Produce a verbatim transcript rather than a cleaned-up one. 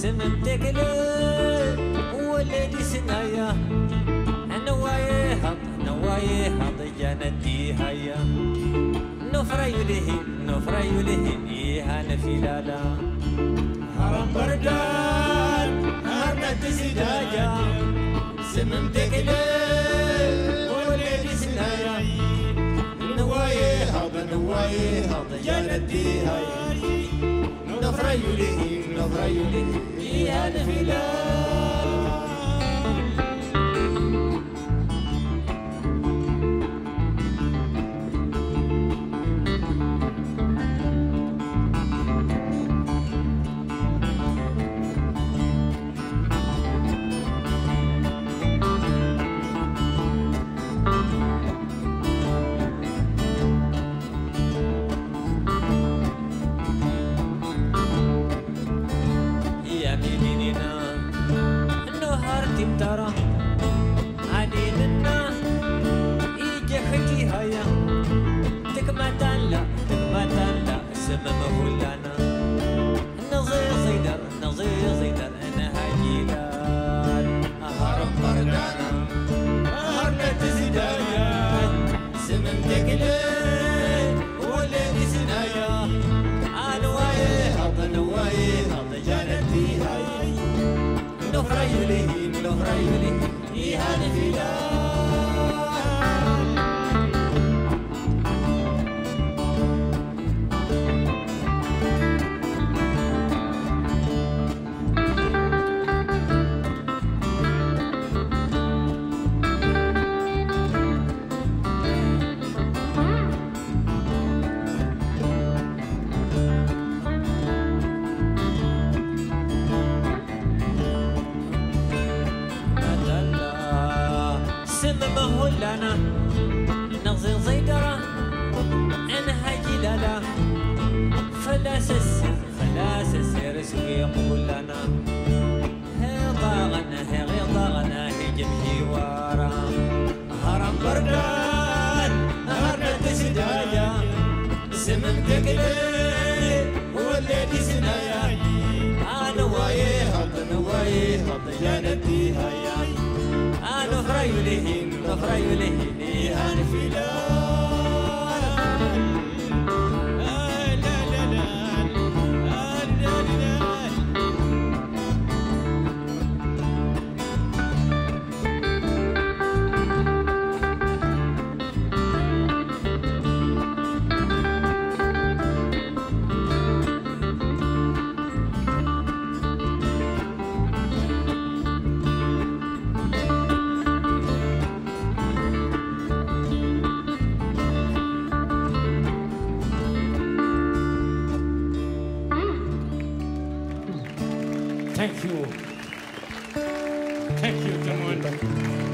سمم تكلي ولدي سنايا نوايه هض نوايه هض جانتي هيا نفري لهن نفري لهن إيها نفلالا هرم بردان هرنت سداجا سمم تكلي ولدي سنايا نوايه هض نوايه هض جانتي هيا نفري لهن نفري لهن إيها نفلالا ترى عديدنا يجي خكي هيا تكمتان لا تكمتان لا السما مهولانا نظير زيدر نظير زيدر انا هاجيلان هرم بردانا هرنا تزيدايا سمم تقلين ولدي سنايا انا وايه هض نوايه هض جانتي هاي نفري لهن نفري لهن إيها نفلال لنا نغزل زيدرة أنا هاجي لالا فلاس السر فلاس السر سويق لنا هي ضاغنا هي غير ضاغنا هي جمشي ورا هرم بردان هرنا تسدايا سمم تقلي والليدي سنايا أنا وايه هض نوايه هض جانتي هيا أنا فري لهن نفري لهن إيها نفلال لا لا لا لا لا Thank you. Thank you, Commander.